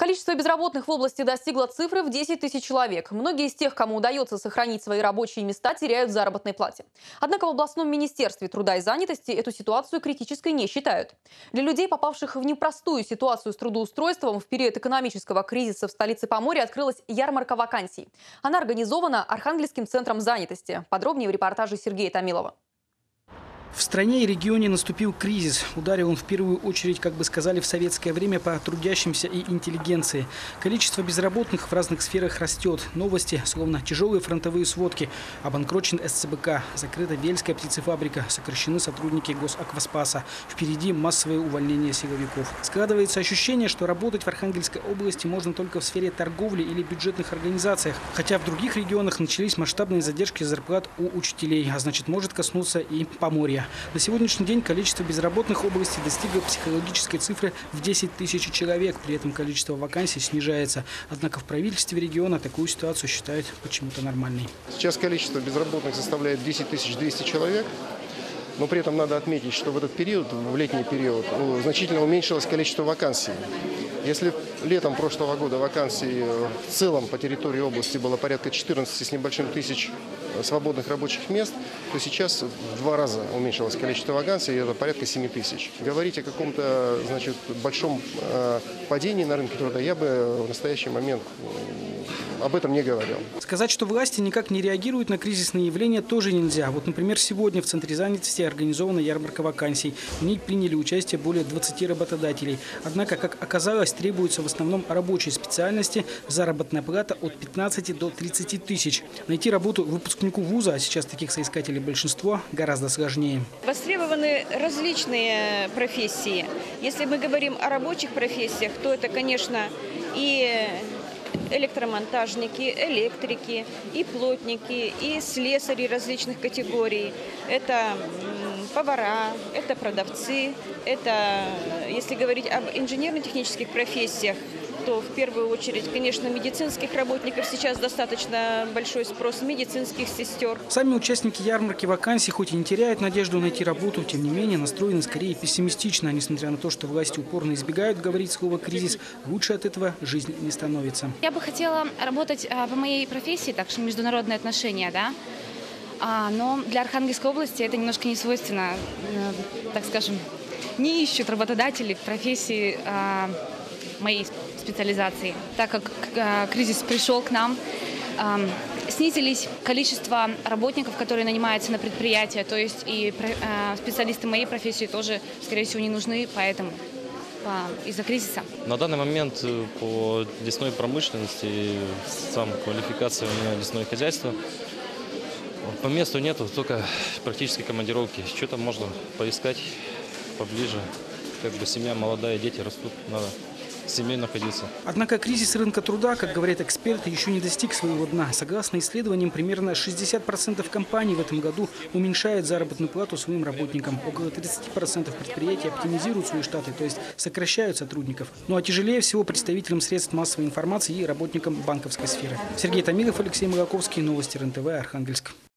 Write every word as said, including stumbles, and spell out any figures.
Количество безработных в области достигло цифры в десять тысяч человек. Многие из тех, кому удается сохранить свои рабочие места, теряют в заработной плате. Однако в областном министерстве труда и занятости эту ситуацию критической не считают. Для людей, попавших в непростую ситуацию с трудоустройством, в период экономического кризиса в столице Поморья открылась ярмарка вакансий. Она организована Архангельским центром занятости. Подробнее в репортаже Сергея Томилова. В стране и регионе наступил кризис. Ударил он в первую очередь, как бы сказали в советское время, по трудящимся и интеллигенции. Количество безработных в разных сферах растет. Новости, словно тяжелые фронтовые сводки. Обанкрочен эс цэ бэ ка, закрыта Вельская птицефабрика, сокращены сотрудники Госакваспаса. Впереди массовое увольнение силовиков. Складывается ощущение, что работать в Архангельской области можно только в сфере торговли или бюджетных организациях. Хотя в других регионах начались масштабные задержки зарплат у учителей, а значит может коснуться и Поморья. На сегодняшний день количество безработных в области достигло психологической цифры в десять тысяч человек. При этом количество вакансий снижается. Однако в правительстве региона такую ситуацию считают почему-то нормальной. Сейчас количество безработных составляет десять тысяч двести человек. Но при этом надо отметить, что в этот период, в летний период, ну, значительно уменьшилось количество вакансий. Если летом прошлого года вакансий в целом по территории области было порядка четырнадцати с небольшим тысяч свободных рабочих мест, то сейчас в два раза уменьшилось количество вакансий, это порядка семи тысяч. Говорить о каком-то, значит, большом э, падении на рынке труда я бы в настоящий момент об этом не говорил. Сказать, что власти никак не реагируют на кризисные явления, тоже нельзя. Вот, например, сегодня в Центре занятости организована ярмарка вакансий. В ней приняли участие более двадцати работодателей. Однако, как оказалось, требуется в основном рабочей специальности, заработная плата от пятнадцати до тридцати тысяч. Найти работу выпускнику вуза, а сейчас таких соискателей большинство, гораздо сложнее. Востребованы различные профессии. Если мы говорим о рабочих профессиях, то это, конечно, и электромонтажники, электрики, и плотники, и слесари различных категорий. Это повара, это продавцы, это, если говорить об инженерно-технических профессиях, то в первую очередь, конечно, медицинских работников сейчас достаточно большой спрос, медицинских сестер. Сами участники ярмарки вакансий хоть и не теряют надежду найти работу, тем не менее настроены скорее пессимистично. Несмотря на то, что власти упорно избегают говорить слово «кризис», лучше от этого жизнь не становится. Я бы хотела работать по моей профессии, так что международные отношения, да. Но для Архангельской области это немножко не свойственно, так скажем, не ищут работодатели в профессии моей специализации. Так как э, кризис пришел к нам, э, снизились количество работников, которые нанимаются на предприятия, то есть и э, специалисты моей профессии тоже, скорее всего, не нужны, поэтому из-за кризиса. На данный момент по лесной промышленности, сам квалификация у меня лесное хозяйство, по месту нету, только практически командировки. Что-то можно поискать поближе, как бы семья молодая, дети растут, надо семей находиться. Однако кризис рынка труда, как говорят эксперты, еще не достиг своего дна. Согласно исследованиям, примерно шестьдесят процентов компаний в этом году уменьшают заработную плату своим работникам. Около тридцати процентов предприятий оптимизируют свои штаты, то есть сокращают сотрудников. Ну а тяжелее всего представителям средств массовой информации и работникам банковской сферы. Сергей Томилов, Алексей Молоковский, новости эр эн тэ вэ, Архангельск.